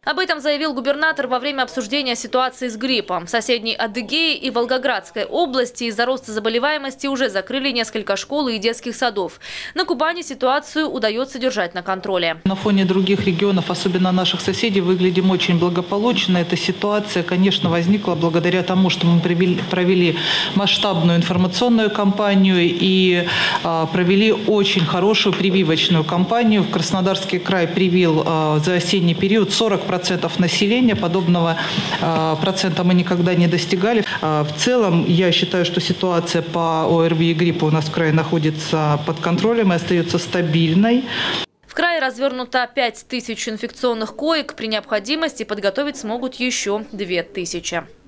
Об этом заявил губернатор во время обсуждения ситуации с гриппом. В соседней Адыгее и Волгоградской области из-за роста заболеваемости уже закрыли несколько школ и детских садов. На Кубани ситуацию удается держать на контроле. На фоне других регионов, особенно наших соседей, выглядим очень благополучно. Эта ситуация, конечно, возникла благодаря тому, что мы провели масштабную информационную кампанию и провели очень хорошую прививочную кампанию. В Краснодарский край привил за осенний период 40% населения. Подобного процента мы никогда не достигали. В целом, я считаю, что ситуация по ОРВИ и гриппу у нас в крае находится под контролем и остается стабильной. В крае развернуто 5000 инфекционных коек. При необходимости подготовить смогут еще 2000.